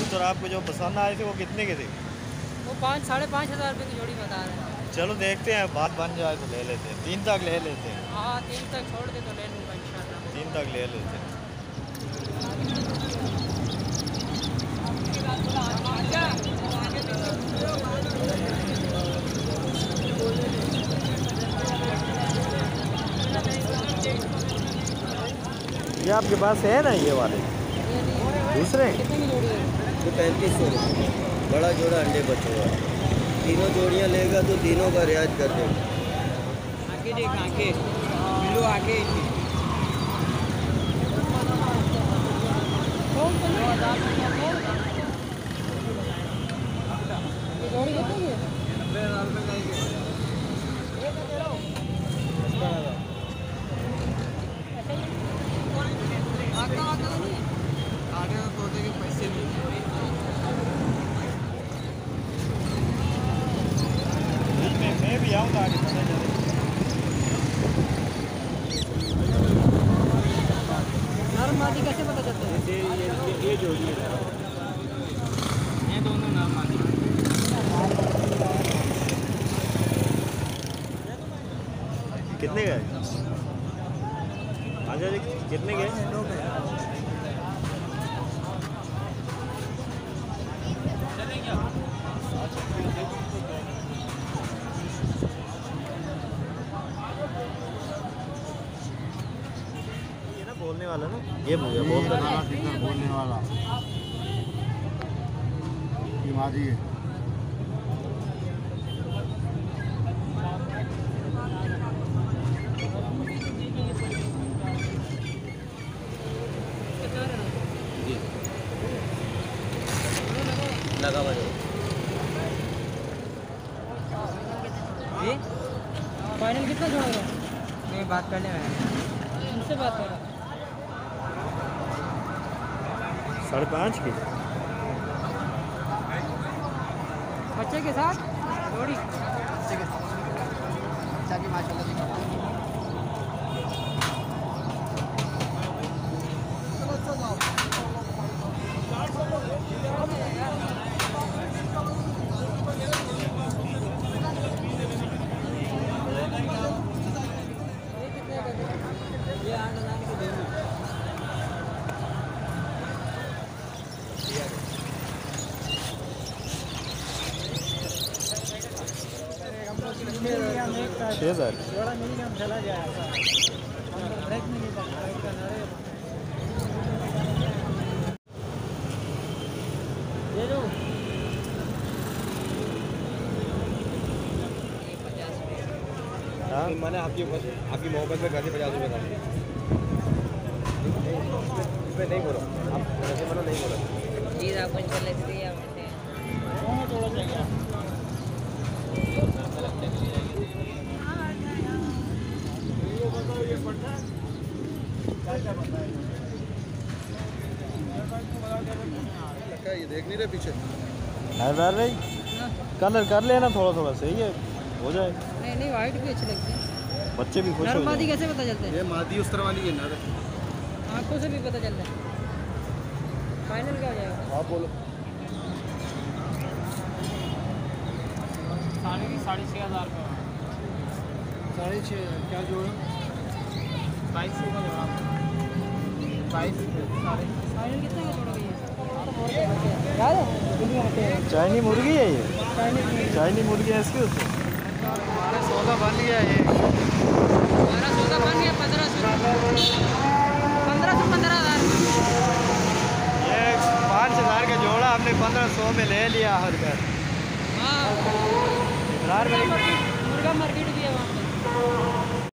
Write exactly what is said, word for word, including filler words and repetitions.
कबूतर आपको जो पसंद आए थे वो कितने के थे? वो पाँच साढ़े पाँच हज़ार रुपये की जोड़ी बता रहे हैं। चलो देखते हैं, बात बन जाए तो ले लेते हैं, तीन तक ले लेते हैं। हाँ तीन तक छोड़ दे तो ले लूँगा इंशाल्लाह। तीन तक ले लेते हैं। ये आपके पास है ना ये वाले दूसरे? कितने की जोड़ी है? तो पैंतीस सौ रुपये बड़ा जोड़ा अंडे बच्चों का। तीनों जोड़ियाँ लेगा तो तीनों का रियाज कर देगा। आगे देख आगे बिल्लू आगे जोड़ी कितनी है? नब्बे हज़ार रुपये का आगे तो तोते के पैसे नहीं। मैं मैं भी आऊँगा आगे पता चले। नर मादी कैसे पता चलता है? ये ये ये जोड़ी है, ये दोनों नर मादी। कितने गए? अच्छा जी कितने गए? ये ना बोलने वाला ना, ये बोल बोल बोलने वाला ये मादी है। लगा हुआ ये फाइनल कितना छोड़ेगा? नहीं बात करने में उनसे बात करो। साढ़े पाँच की बच्चे के साथ जोड़ी बच्चे के साथ बच्चा की माशाल्लाह छः हज़ार थोड़ा मिनिमम चला जाएगा। ब्रेक में नहीं पकड़ा ब्रेक का नारे ये लो हाँ मैंने आपकी आपकी मोहब्बत में करके पचास रुपये का इसमें नहीं बोलो आप ऐसे मना नहीं बोलो जी आप कुछ कर लेते हैं थोड़ा चाहिए ये देख नहीं रहे पीछे हज़ार नहीं कलर कर लेना थोड़ा थोड़ा, सही है हो जाए। नहीं नहीं वाइट भी अच्छे लगते हैं। बच्चे भी खुश नर हो मादी जाएंगे। कैसे पता चलता है? ये मादी उस तरह वाली है ना। आंखों से भी पता चलता है। फाइनल क्या हो जाएगा? आप बोलो साढ़े साढ़े छः हज़ार का साढ़े छः क्या जोड़ा? बाईस सौ का जोड़ा बाईस साढ़े फाइनल कितने का जोड़ा भैया? चाइनी मुर्गी है ये, चाइनीज चाइनी मुर्गी है इसके ऊपर। हमारा सौदा बन गया ये। हमारा सौदा बन गया पंद्रह सौ पंद्रह सौ पंद्रह हज़ार ये पाँच हज़ार का जोड़ा हमने पंद्रह सौ में ले लिया हर घर। हाँ इकरार में मुर्गा मार्केट भी है वहाँ पे।